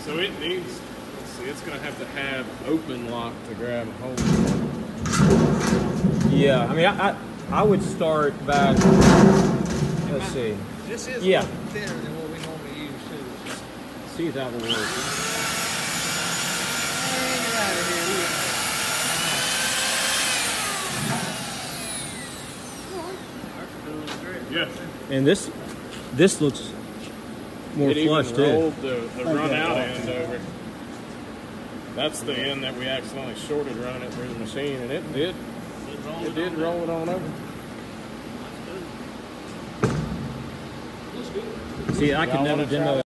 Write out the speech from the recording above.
So it needs, let's see, it's going to have to have open lock to grab a hold. Yeah, I mean, I would start back, let's see. This is yeah. thinner than what we normally use too. See if that will work. Get out of here. Yeah. And this looks more flush too. Rolled the run out end over. That's the end that we accidentally shorted running it through the machine, and it did roll it on over. See, I could never demo